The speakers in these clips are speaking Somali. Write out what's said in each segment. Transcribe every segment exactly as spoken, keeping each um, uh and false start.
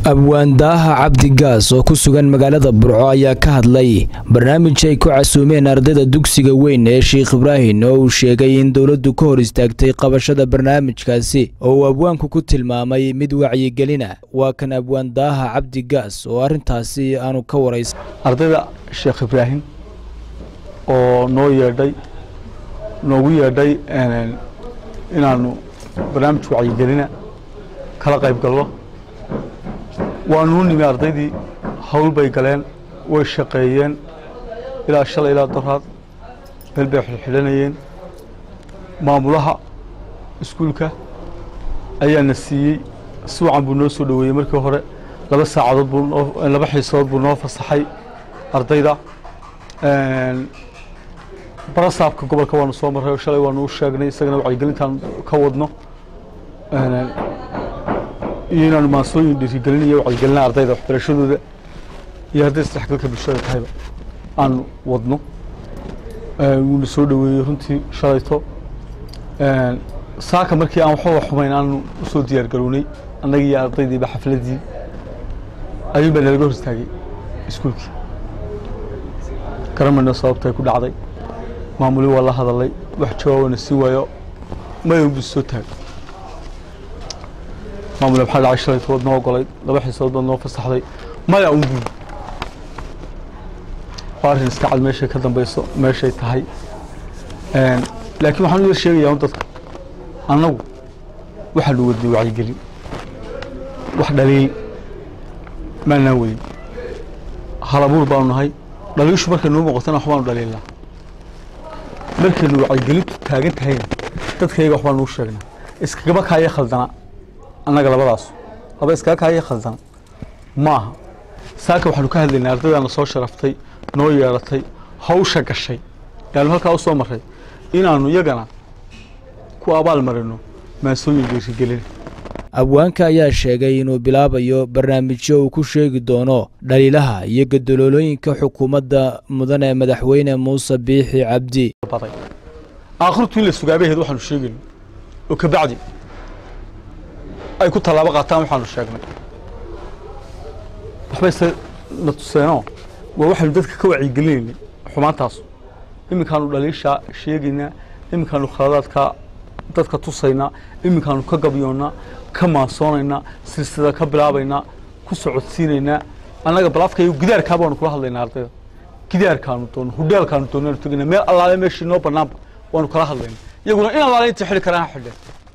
abwaan daaha cabdi gaas oo ku sugan magaalada Burco ayaa ka hadlay barnaamij ay ku casuumeen ardayda dugsiga weyn ee Sheekh Ibrahim oo uu sheegay in dawladdu ka hor istaagtay qabashada barnaamijkaasi oo uu abwaanku ku tilmaamay mid wacyi gelina. waa kan abwaan daaha cabdi gaas oo arintaasi aanu ka waraysay ardayda Sheekh Ibrahim oo noo yeedhay noogu yeedhay inaanu barnaamij wacyi gelina kala qayb galno. waanu nimi ardaydii hawl bay galeen way shaqeeyeen ilaa shalay ilaa daraad meel bay xidhanayeen. maamulaha iskuulka ayaana siiyey suucan buu noo soo dhaweeyey. markii hore laba saacadood buu laba xiisood buu noo fasaxay ardayda. barasaabka gobolka waanu soo maray oo shalay waanu u sheegnay isagana wacyigelintaan ka wadno inaanu maasooyin dhiirigelinayo wacyigelina ardayda waxbarashadooda iyo hadday isdhexgalka bulshada tahayba aanu wadno. wuuna soo dhaweeyey runtii shalayto. saaka markii aan waxba xumayn aanu usoo diyaar garownay annagii iyo ardaydiiba xafladii ayuun baa nalaga hor istaagay iskuulkii. garanmayno sababta ay ku dhacday. maamuli waa la hadalay wax jawaabana sii waayo mayan buu soo taagay. maamule maxaa dhacay shalayto waad noo ogolay laba xiisood baad noo fasaxday maya un buu waa arrin iska cad meeshay ka dambayso meeshay tahay. laakiin waxaan u yar sheegayaa un dadka annagu waxaanu wadnay wacyigelin wax dhaliil maanaan weyn. halabuur baanu nahay. dhaliishu markay noo muuqatana waxbaanu dhaliilnaa. markaynu wacyigelintu taagan tahayna dadkayga waxbaanu u sheegnaa. iskagaba kaaya khaldana annaga labadaas haba iskaga kaaya khaldana maaha. saaka waxaanu ka hadlaynaa ardaydaana soo sharaftay noo yeeratay hawsha gashay yaanu halkaa u soo maray inaanu iyagana ku abaal marino maasooyin dhiirigelin. abwaanka ayaa sheegay inuu bilaabayo barnaamijyo uu ku sheegi doono dhaliilaha iyo gadaloolooyinka xukuumadda mudane madaxweyne muuse biixi cabdi. aakhirtu in la sugaabaheed waxaanu sheegayno oo ka bacdi ay ku tallaabo qaataan waxaanu sheegnay waxbay se na tuseenoo waa waxaynu dadka ka wacyigelinaynay xumaantaas. iminkaanu dhaliishaa sheegaynaa. iminkaanu khaladaadka dadka tusaynaa. iminkaanu ka gabyoonnaa ka maasoonaynaa silsida ka bilaabaynaa ku socodsiinaynaa. annaga balaafkayo gidaarkaa baanu kula hadlaynaa ardayda. gidaarkaanu doonno hudheelkaanu doonnaanu tegaynaa. meel allaale meeshii noo bannaanba waanu kala hadlaynaa. iyaguna in allaale inta xidhi karaan ha xidheen.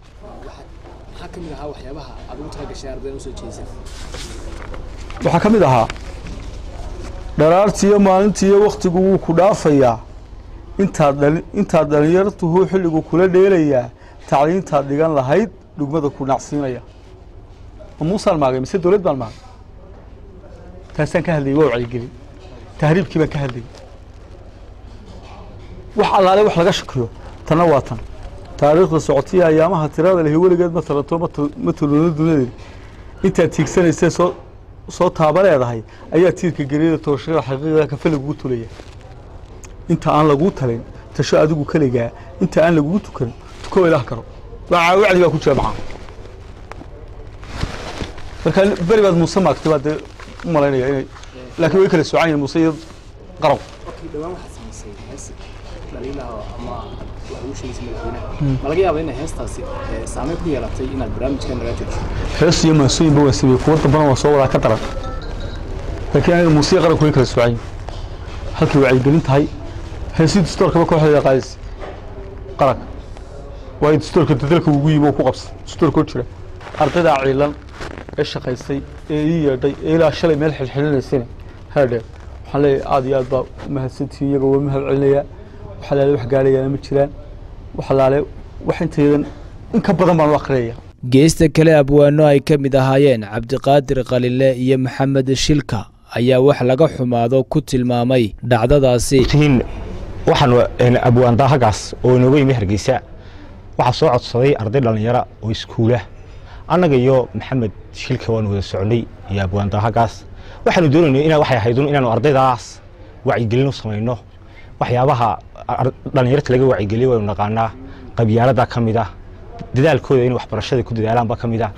waxaa ka mid ahaa dharaartii iyo maalintii iyo waktigu wuu ku dhaafayaa intaad intaad dhalinyartuhu xilligu kula dheelayaa tacliintaad dhigan lahayd dhugmada ku nacsiinaya. ma muusaan maagay mise dowlad baan maagay? taasaan ka hadlayay waa wacyigelin. tahriibkii baan ka hadlayay. wax allaale wax laga shakiyo tanna waa tan. taariikhda socotiya ayaamaha tirada leh weligeed ma talato ma taloono dunida intaad tiigsanaysay soo soo taaba leedahay ayaa tiirka geerida tooshyada xaqiiqda ka falagu tulaya. inta aan lagu talin tasho adigu kaligaa inta aan lagu tukan tuko ilaah karo. waa wacdi baa ku jira macaan. marka bari baad muuse maagtay baad u malaynaya inay laakiin way kala socon yihiin muuse iyo qarab. dhawaan waxa samaysay hees dhaliilaha ama ma laga yaabaa in heestaasi saameyn ku yeelatay inaad barnaamijkan laga joojiso? hees iyo maasooyin baa sameeyay kuwa dambana waa soo wada ka daran. laakiin aniga muuse iyo qarab way kala socon yihiin. halkii wacyigelin tahay heesii dastuurka kooxda qaadis qaraq way dastuurka dadalka ugu yimo ku qabsan dastuurka jira. ardayda ciilan ee shaqaysay ee yeedhay ilaa shalay meel xilxilinaysay haadhe waxaan leeyahay aad iyo aad baa mahadsantiin. iyaga waa mahad celinaya. waxa la wax gaarayana ma jiraan. waxa la wax inteedan in ka badan baan u akhriyay. geesta kale abwaano ay ka mid ahaayeen Cabdiqaadir Qalile iyo Maxamed Shilka ayaa wax laga xumaado ku tilmaamay dhacdadaasi. waxaan abwaan daaha gaas oo nooga yimi Hargeysa waxa soo codsaday arday dhalinyaro oo iskuul ah. annaga iyo Maxamed Shilka waan wada soconay iyo abwaan daaha gaas. waxaanu doonaynay in waxay ahayd inaan ardaydaas wacyigelin u sameeyno. waxyaabaha dhalinyarada laga wacyigeliyo way naqaanaa qabyaalada kamid ah dadaalkooda in waxbarashada ku dadaalaan ba kamid ah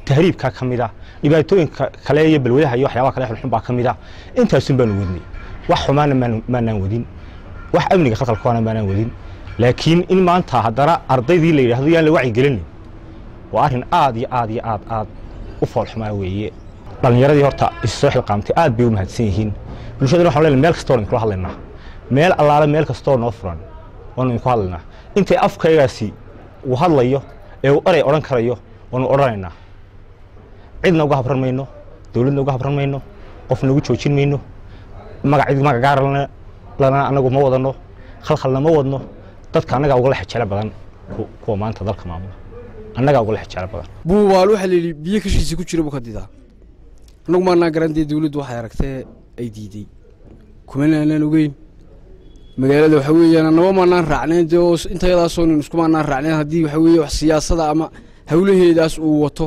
tahriibka ka mid ah dhibaatooyinka kale iyo balwadaha iyo waxyaabaha kale xun baa ka mid ah intaasun baan wadnay wax xumaana maanaan wadin wax amniga khalkhalkoona maanaan wadin laakiin in maanta haddana ardaydii la yidhaahdo yaan la wacyi gelinin waa arrin aad iyo aad iyo aad aad u foolxumaa weeye dhallinyaradii horta issoo xilqaamtay aad bay u mahadsan yihiin bulshadana waxaan leenahay meel kastoo inkula hadlaynaa meel allaale meel kastoo noo furan waanu inku hadlaynaa intay afkaygaasi uu hadlayo ee uu eray odhan karayo waanu odhanaynaa cidna uga habran mayno dowladna uga habran mayno qofna ugu joojin mayno magacid magagaar lana anagu ma wadano khalkhalna ma wadno dadka annagaa uga lex jecel badan kuwa maanta dalka maamula annagaa uga lex jecel badan buubaal waxa la yidhi biyo kashiisa ku jira buu ka didaa annagu maanaa garantee dawladdu waxay aragtee ay diiday kumana aanaan ogeyn magaalada waxa weeyaan annaba maanaan raacnayn dee oo intayadaasoo nin isku maanaan raacnayn haddii waxa weeye wax siyaasada ama hawlaheedaas uu wato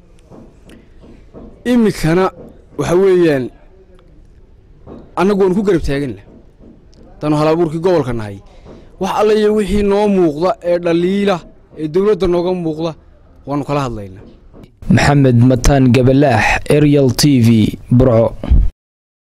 iminkana waxa weeyaan annagu waanu ku garab taaganna danu halabuurkii gobolka nahay wax alla iyo wixii noo muuqda ee dhaliila ee dawladda nooga muuqda waanu kala hadlaynaa maxamed mataan gabalaax Ariel T V Burco.